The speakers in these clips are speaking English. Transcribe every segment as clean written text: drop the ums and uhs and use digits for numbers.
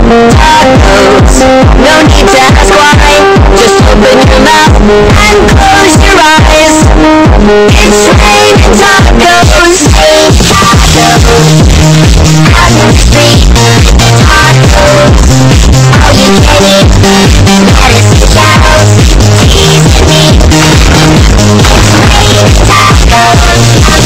tacos. No need to ask why, just open your mouth and close your eyes. It's raining tacos. Tacos on the street. Tacos, all you getting? Lettuce and cows, cheese and meat. It's raining tacos.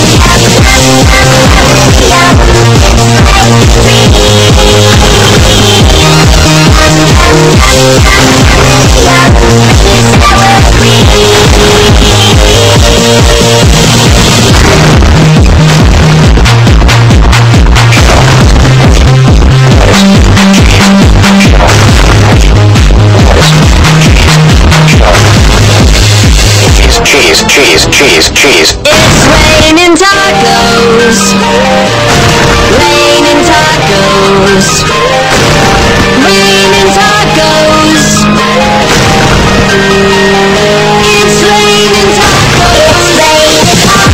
Cheese. It's raining tacos. Raining tacos. Raining tacos. It's raining tacos. Raining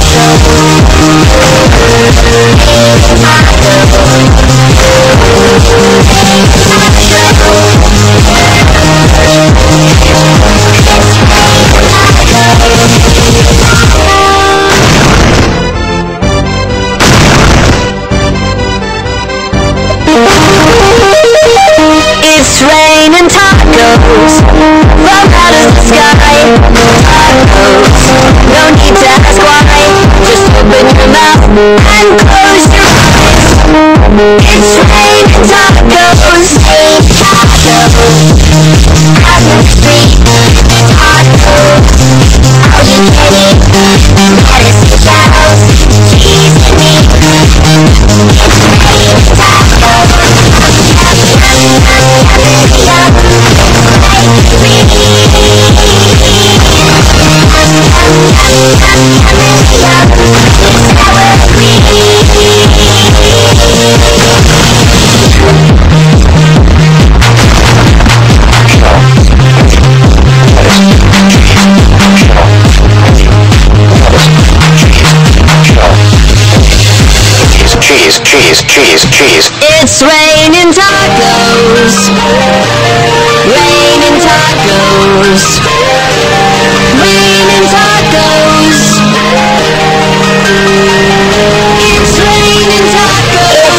It's raining tacos from out of the sky. Tacos, no need to ask why. Just open your mouth and close your eyes. It's raining tacos. Tacos on the street. Tacos, all you getting? Lettuce and cows, cheese and meat. It's raining tacos. Cheese. It's raining tacos. Raining tacos. Raining tacos. It's raining tacos.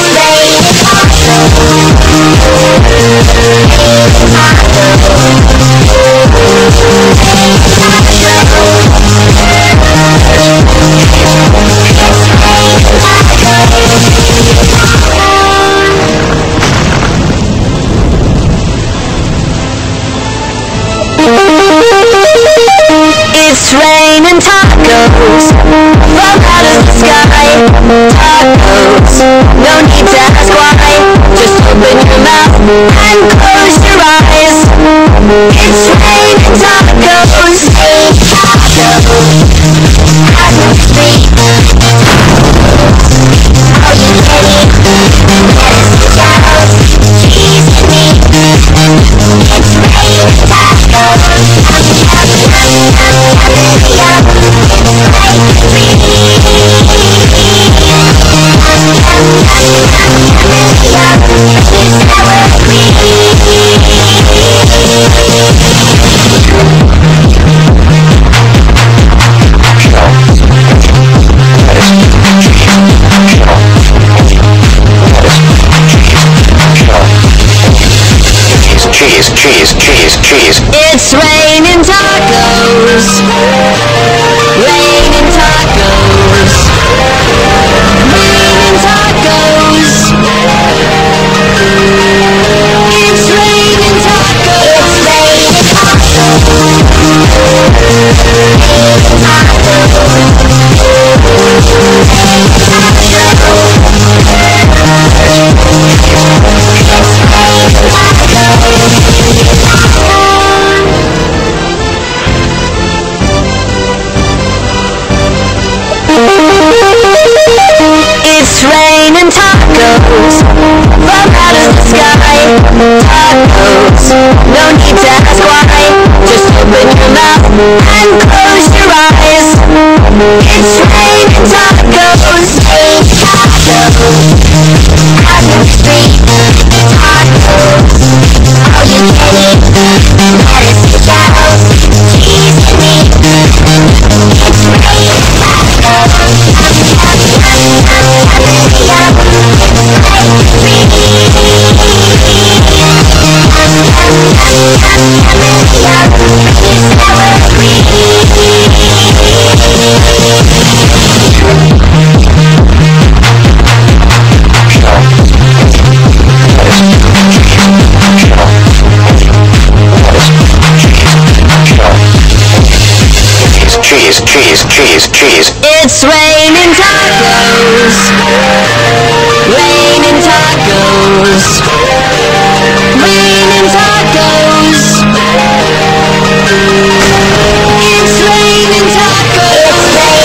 It's raining tacos from out of the sky. Tacos, no need to ask why. Just open your mouth and close your eyes. It's raining tacos. Tacos on the street. Tacos, all you getting? Lettuce and cows, cheese and meat. It's raining tacos. Cheese. It's raining tacos. Raining tacos. Raining tacos. It's raining tacos. Raining It's raining tacos from out of the sky. Tacos, no need to ask why. Just open your mouth and close your eyes. It's raining tacos. Tacos on the street. Tacos. cheese, cheese, cheese, cheese. It's raining tacos. Raining tacos. Raining tacos. It's raining tacos.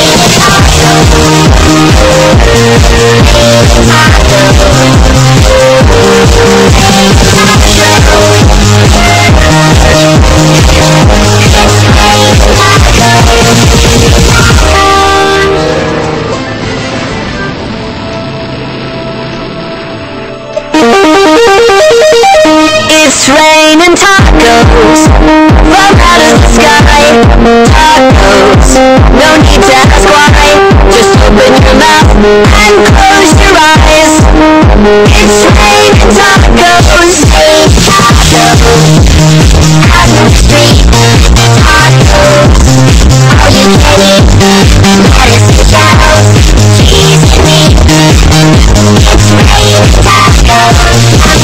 It's raining tacos from out of the sky. Tacos, no need to ask why. Just open your mouth and close your eyes. It's raining tacos. Tacos out on the street. Tacos, all you can eat. Lettuce and cows, cheese and meat. It's raining tacos.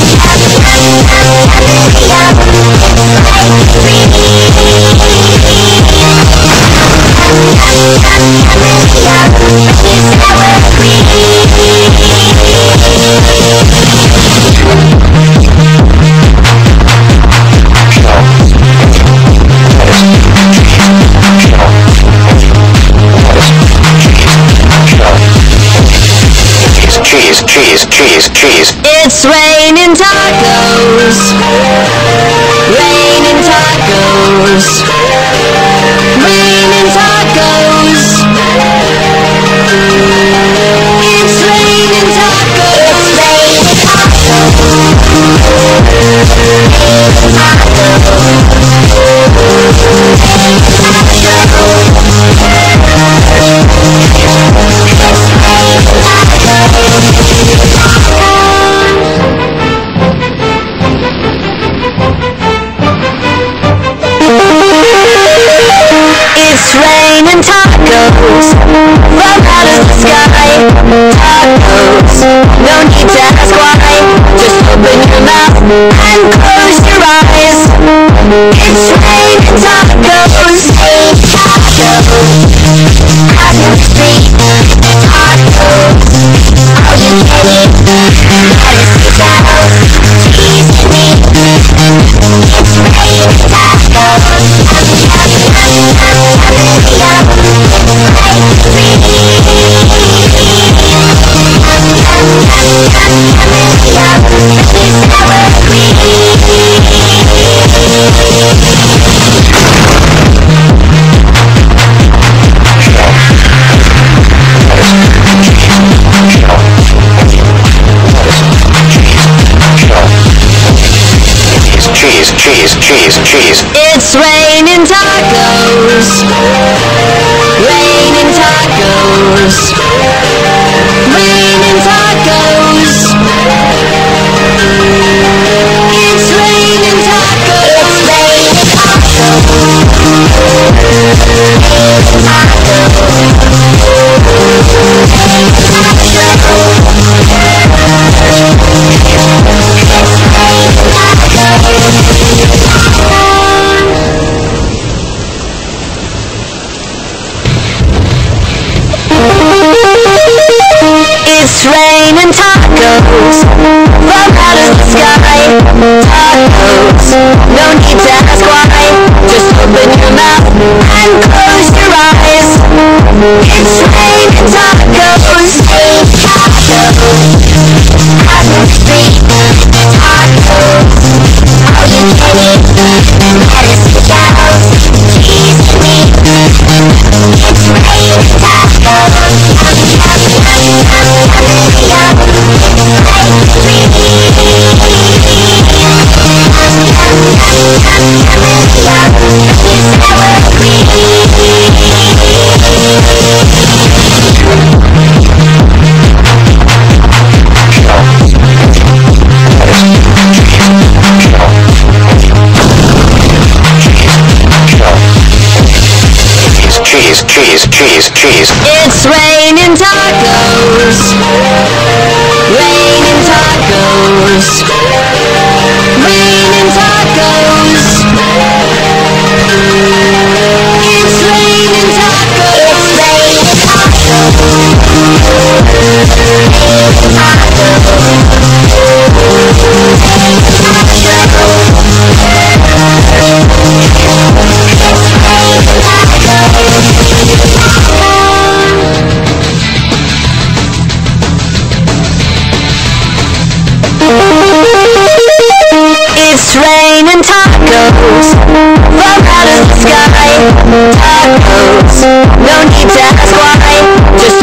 Cheese, cheese, cheese, cheese. It's raining tacos. Raining tacos. Raining tacos. It's raining tacos. It's raining tacos from out of the sky. Tacos, no need to ask why. Just open your mouth and close your eyes. It's raining tacos. Tacos out on the street. Tacos, all you can eat. Lettuce and cows, cheese and meat. It's raining tacos. Cheese, cheese, cheese, cheese. It's raining tacos. Raining tacos. Raining tacos. It's raining tacos. It's raining tacos from out of the sky. Tacos, no need to ask why. Just open your mouth and close your eyes. It's raining tacos. Tacos out on the street. Tacos, all you can eat. Lettuce and cows, cheese and meat. It's raining tacos. Cheese, cheese, cheese, cheese. It's raining tacos. Raining tacos. Raining tacos. It's raining tacos. tacos fall out of the sky. Tacos, no need to ask why. Just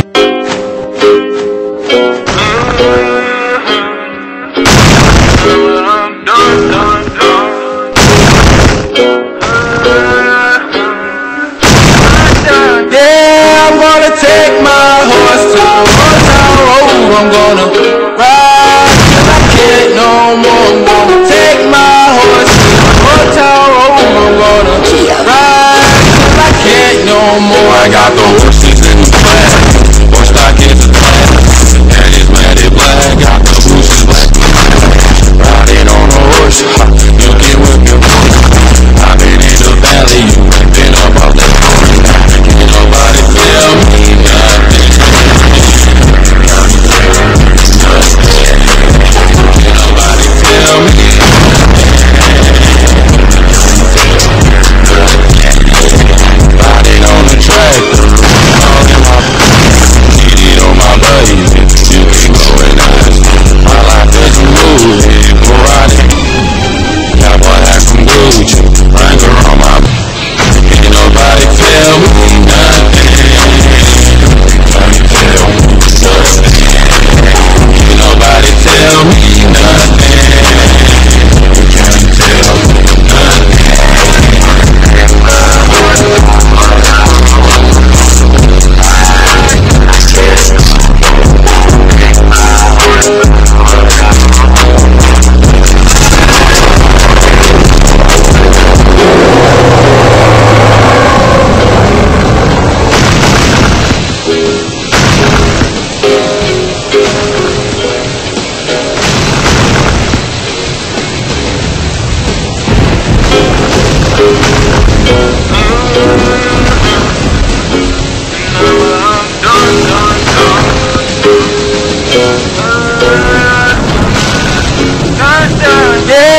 yeah, I'm gonna take my horse to Old Town Road. I'm gonna ride till I can't no more. I'm gonna take my horse to Old Town Road. I'm gonna ride till I can't no more. I got the horses in the flat, horse stock in the flat, and it's matted black. Got the bushes black, riding on a horse. You can whip your horse. I've been in the valley, you ain't been up all that. Can't nobody tell me nothing. Can't nobody tell me riding on the tractor, all in my cheated on my buddies. You can go and ask. My life doesn't move for riding. Cowboy hat from Gucci, Wrangler on my. Can't nobody tell me nothing. Can't nobody tell me nothing. Can't tell me nothing. Yeah.